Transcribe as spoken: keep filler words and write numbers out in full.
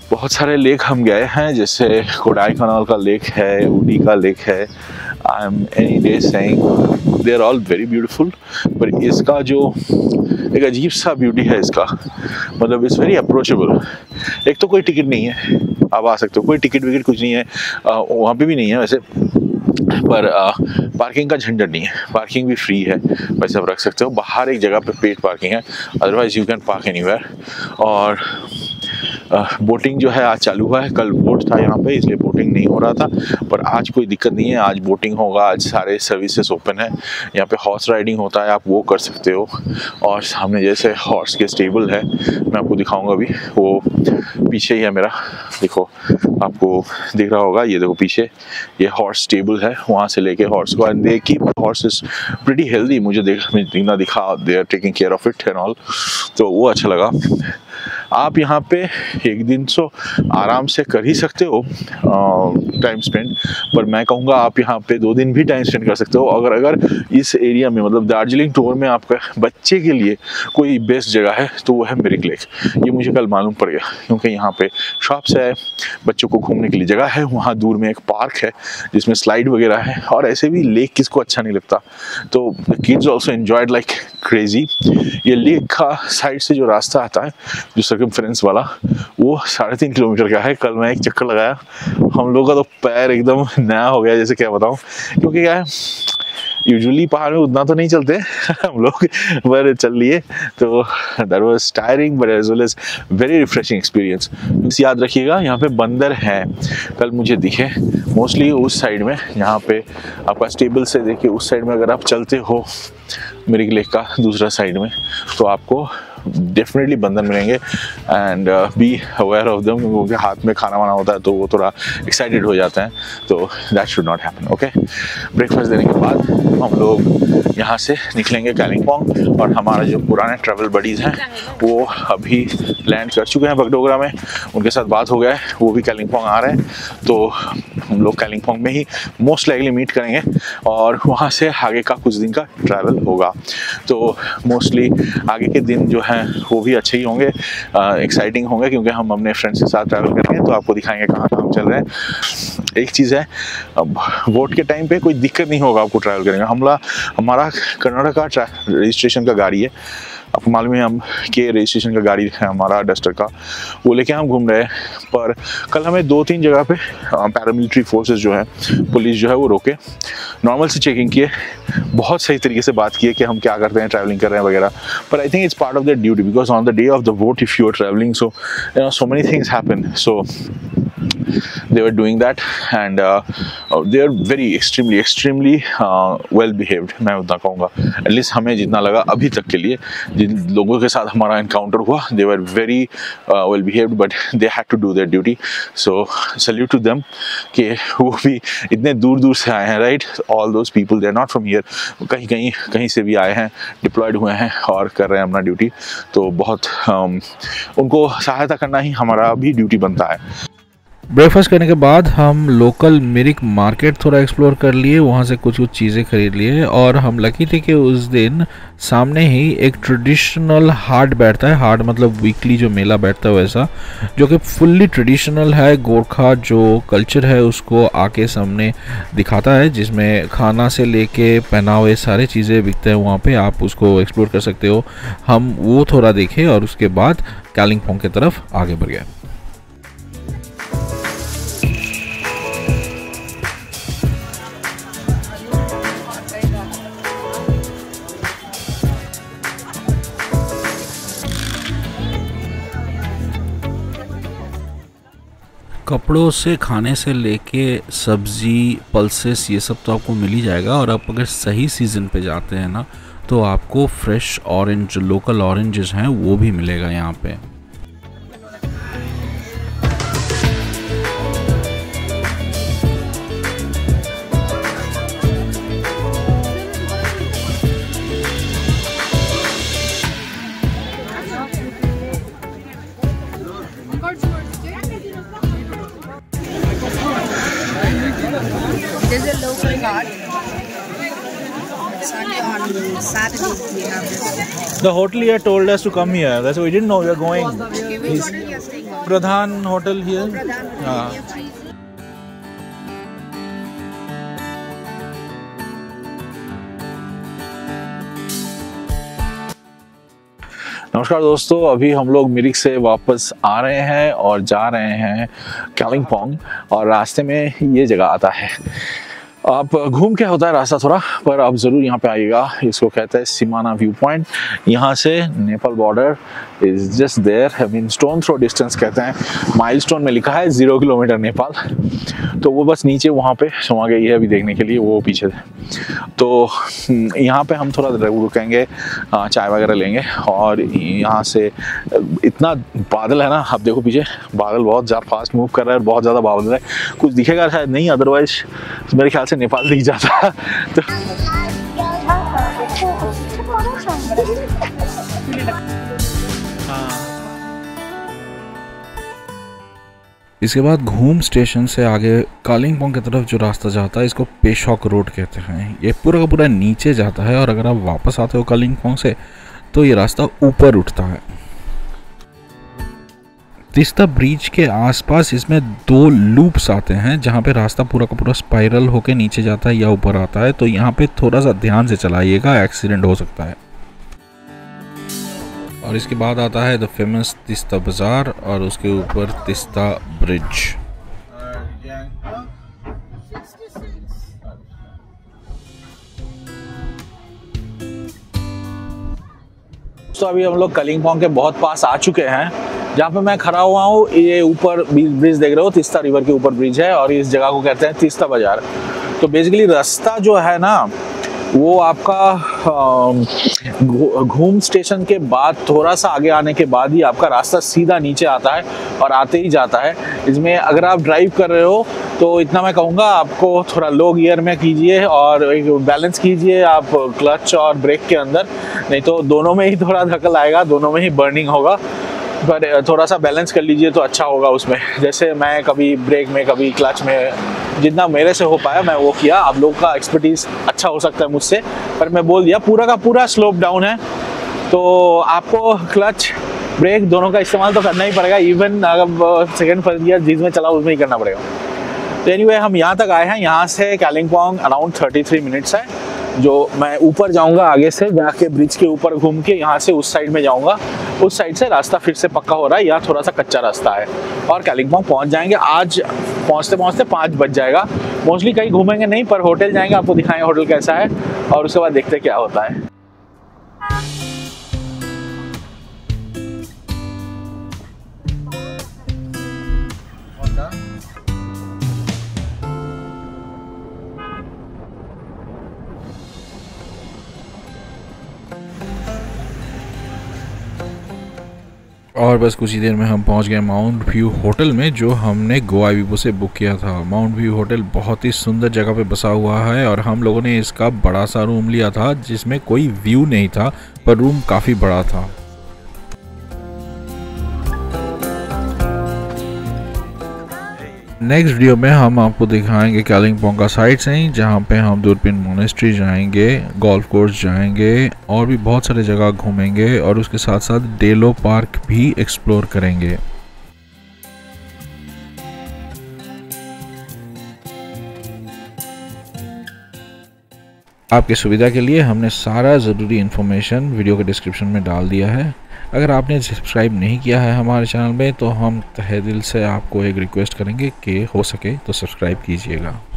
बहुत सारे लेक हम गए हैं, जैसे कोडाईकनाल का लेक है, ऊटी का लेक है। I am any day saying they are all very beautiful, पर इसका जो एक अजीब सा ब्यूटी है इसका, मतलब इट्स वेरी अप्रोचेबल। एक तो कोई टिकट नहीं है, आप आ सकते हो, कोई टिकट विकेट कुछ नहीं है, वहाँ पे भी नहीं है वैसे, पर आ, पार्किंग का झंझट नहीं है, पार्किंग भी फ्री है, वैसे आप रख सकते हो। बाहर एक जगह पे पेड पार्किंग है, otherwise you can park anywhere. और बोटिंग जो है आज चालू हुआ है, कल बोट था यहाँ पे इसलिए बोटिंग नहीं हो रहा था, पर आज कोई दिक्कत नहीं है, आज बोटिंग होगा। आज सारे सर्विसेज ओपन है, यहाँ पे हॉर्स राइडिंग होता है, आप वो कर सकते हो। और सामने जैसे हॉर्स के स्टेबल है, मैं आपको दिखाऊंगा अभी, वो पीछे ही है मेरा, देखो आपको दिख रहा होगा, ये देखो पीछे ये हॉर्स स्टेबल है, वहाँ से लेके हॉर्स को, and they keep horse is pretty healthy, मुझे देख दिखना दिखा, they are taking care of it and all, तो वो अच्छा लगा। आप यहाँ पे एक दिन सो आराम से कर ही सकते हो टाइम स्पेंड, पर मैं कहूँगा आप यहाँ पे दो दिन भी टाइम स्पेंड कर सकते हो। अगर अगर इस एरिया में, मतलब दार्जिलिंग टूर में आपका बच्चे के लिए कोई बेस्ट जगह है तो वो है मिरिक लेक। ये मुझे कल मालूम पड़ गया, क्योंकि यहाँ पे शॉप्स है, बच्चों को घूमने के लिए जगह है, वहाँ दूर में एक पार्क है जिसमें स्लाइड वगैरह है, और ऐसे भी लेक किसको अच्छा नहीं लगता, तो kids also enjoyed like crazy. ये लेक का साइड से जो रास्ता आता है, जो सर्कमफ्रेंस वाला, वो साढ़े तीन किलोमीटर का है। कल मैं एक चक्कर लगाया, हम लोग का तो पैर एकदम नया हो गया, जैसे क्या बताऊं, क्योंकि क्या है, यूजुअली पहाड़ में उतना तो नहीं चलते हम लोग, पर चल लिए, तो that was tiring but as well as very refreshing experience. बस याद रखिएगा यहाँ पे बंदर हैं, कल मुझे दिखे मोस्टली उस साइड में, यहाँ पे आपका स्टेबल से देखिए उस साइड में अगर आप चलते हो मिरिक लेक का दूसरा साइड में, तो आपको डेफिनेटली बंदर मिलेंगे, and be aware of them, क्योंकि हाथ में खाना वाना होता है तो वो थोड़ा एक्साइटेड हो जाते हैं, तो that should not happen. Okay, breakfast देने के बाद हम लोग यहाँ से निकलेंगे कालिम्पोंग, और हमारा जो पुराने ट्रैवल बडीज़ हैं वो अभी लैंड कर चुके हैं बगडोगरा में, उनके साथ बात हो गया है, वो भी कालिम्पोंग आ रहे हैं, तो हम लोग कालिम्पोंग में ही मोस्ट लाइकली मीट करेंगे, और वहाँ से आगे का कुछ दिन का ट्रैवल होगा। तो मोस्टली आगे के दिन जो हैं वो भी अच्छे ही होंगे, एक्साइटिंग होंगे, क्योंकि हम अपने फ्रेंड्स के साथ ट्रैवल करेंगे, तो आपको दिखाएंगे कहाँ कहाँ हम चल रहे हैं। एक चीज़ है, अब वोट के टाइम पे कोई दिक्कत नहीं होगा आपको ट्रैवल करेंगे। हमला हमारा कर्नाटका का रजिस्ट्रेशन का गाड़ी है, आपको मालूम है, हम के रजिस्ट्रेशन का गाड़ी है हमारा डस्टर का, वो लेके हम घूम रहे हैं। पर कल हमें दो तीन जगह पे पैरामिलिट्री फोर्सेस जो है, पुलिस जो है, वो रोके, नॉर्मल से चेकिंग किए, बहुत सही तरीके से बात किए कि हम क्या करते हैं, ट्रैवलिंग कर रहे हैं वगैरह, पर I think it's part of their duty, because on the day of the vote if you are travelling, so you know so many things happen, so they were doing that, and uh, uh, they are very extremely extremely uh, well behaved, मैं उतना कहूँगा, at least हमें जितना लगा अभी तक के लिए, जिन लोगों के साथ हमारा encounter हुआ, they were very uh, well behaved, but they had to do their duty, so salute to them कि वो भी इतने दूर दूर से आए हैं, right, all those people they are not from here, कहीं कहीं कहीं से भी आए हैं, डिप्लॉयड हुए हैं और कर रहे हैं अपना ड्यूटी, तो बहुत um, उनको सहायता करना ही हमारा भी ड्यूटी बनता है। ब्रेकफास्ट करने के बाद हम लोकल मिरिक मार्केट थोड़ा एक्सप्लोर कर लिए, वहाँ से कुछ कुछ चीज़ें खरीद लिए, और हम लकी थे कि उस दिन सामने ही एक ट्रेडिशनल हाट बैठता है, हाट मतलब वीकली जो मेला बैठता है वैसा, जो कि फुल्ली ट्रेडिशनल है, गोरखा जो कल्चर है उसको आके सामने दिखाता है, जिसमें खाना से लेके पहनावे सारे चीज़ें बिकते हैं वहाँ पे, आप उसको एक्सप्लोर कर सकते हो। हम वो थोड़ा देखे और उसके बाद कालिम्पोंग की तरफ आगे बढ़ गए। कपड़ों से, खाने से लेके सब्ज़ी, पल्सेस, ये सब तो आपको मिल ही जाएगा, और आप अगर सही सीज़न पे जाते हैं ना, तो आपको फ्रेश ऑरेंज, जो लोकल ऑरेंजेस हैं, वो भी मिलेगा यहाँ पे। There's a local card. Sunday on Saturday we have this. The hotelier told us to come here. That's why we didn't know we were going. Okay, which hotel you are staying on? Pradhan hotel here. Pradhan हाँ। नमस्कार दोस्तों, अभी हम लोग मिरिक से वापस आ रहे हैं और जा रहे हैं कालिम्पोंग, और रास्ते में ये जगह आता है। आप घूम के होता है रास्ता थोड़ा, पर आप ज़रूर यहाँ पे आइएगा। इसको कहते हैं सिमाना व्यू पॉइंट। यहाँ से Nepal border is just there. I mean stone throw distance कहते हैं। माइलस्टोन में लिखा है ज़ीरो किलोमीटर नेपाल, तो वो बस नीचे वहाँ पे सुमा गई है अभी देखने के लिए, वो पीछे। तो यहाँ पे हम थोड़ा रुकेंगे, चाय वगैरह लेंगे, और यहाँ से इतना बादल है ना, आप देखो पीछे बादल बहुत ज़्यादा फास्ट मूव कर रहा है, बहुत ज़्यादा बादल है। कुछ दिखेगा शायद नहीं, अदरवाइज मेरे ख्याल से नेपाल दिख जाता। तो इसके बाद घूम स्टेशन से आगे कालिम्पोंग की तरफ जो रास्ता जाता है, इसको पेशॉक रोड कहते हैं। ये पूरा का पूरा नीचे जाता है, और अगर आप वापस आते हो कालिम्पोंग से तो ये रास्ता ऊपर उठता है। तीस्ता ब्रिज के आसपास इसमें दो लूप्स आते हैं, जहाँ पे रास्ता पूरा का पूरा स्पाइरल होके नीचे जाता है या ऊपर आता है। तो यहाँ पे थोड़ा सा ध्यान से चलाइएगा, एक्सीडेंट हो सकता है। और इसके बाद आता है द फेमस तीस्ता बाजार, और उसके ऊपर तीस्ता ब्रिज। तो अभी हम लोग कालिम्पोंग के बहुत पास आ चुके हैं। जहाँ पे मैं खड़ा हुआ हूँ, ये ऊपर ब्रिज देख रहे हो, तीस्ता रिवर के ऊपर ब्रिज है, और इस जगह को कहते हैं तीस्ता बाजार। तो बेसिकली रास्ता जो है ना, वो आपका घूम स्टेशन के बाद थोड़ा सा आगे आने के बाद ही आपका रास्ता सीधा नीचे आता है, और आते ही जाता है। इसमें अगर आप ड्राइव कर रहे हो तो इतना मैं कहूँगा, आपको थोड़ा लो गियर में कीजिए और एक बैलेंस कीजिए आप क्लच और ब्रेक के अंदर, नहीं तो दोनों में ही थोड़ा धक्कल आएगा, दोनों में ही बर्निंग होगा। पर थोड़ा सा बैलेंस कर लीजिए तो अच्छा होगा उसमें। जैसे मैं कभी ब्रेक में कभी क्लच में, जितना मेरे से हो पाया मैं वो किया। आप लोग का एक्सपर्टीज अच्छा हो सकता है मुझसे, पर मैं बोल दिया पूरा का पूरा स्लोप डाउन है, तो आपको क्लच ब्रेक दोनों का इस्तेमाल तो करना ही पड़ेगा। इवन अगर सेकेंड फर्स्ट गियर जिसमें चला उसमें ही करना पड़ेगा। तो एनीवे हम यहाँ तक आए हैं। यहाँ से Kalimpong around thirty three minutes है। जो मैं ऊपर जाऊंगा, आगे से जाके ब्रिज के ऊपर घूम के यहाँ से उस साइड में जाऊंगा। उस साइड से रास्ता फिर से पक्का हो रहा है, यहाँ थोड़ा सा कच्चा रास्ता है, और कालिम्पोंग पहुँच जाएंगे। आज पहुँचते पहुँचते पाँच बज जाएगा। मोस्टली कहीं घूमेंगे नहीं, पर होटल जाएंगे, आपको दिखाएंगे होटल कैसा है, और उसके बाद देखते क्या होता है। और बस कुछ ही देर में हम पहुंच गए माउंट व्यू होटल में, जो हमने गोवा वीवो से बुक किया था। माउंट व्यू होटल बहुत ही सुंदर जगह पे बसा हुआ है, और हम लोगों ने इसका बड़ा सा रूम लिया था, जिसमें कोई व्यू नहीं था, पर रूम काफ़ी बड़ा था। नेक्स्ट वीडियो में हम आपको दिखाएंगे कालिम्पोंग का साइट सीइंग, जहाँ पे हम दूरबीन मोनेस्ट्री जाएंगे, गोल्फ कोर्स जाएंगे, और भी बहुत सारे जगह घूमेंगे, और उसके साथ साथ डेलो पार्क भी एक्सप्लोर करेंगे। आपकी सुविधा के लिए हमने सारा ज़रूरी इन्फॉर्मेशन वीडियो के डिस्क्रिप्शन में डाल दिया है। अगर आपने सब्सक्राइब नहीं किया है हमारे चैनल में, तो हम तहे दिल से आपको एक रिक्वेस्ट करेंगे कि हो सके तो सब्सक्राइब कीजिएगा।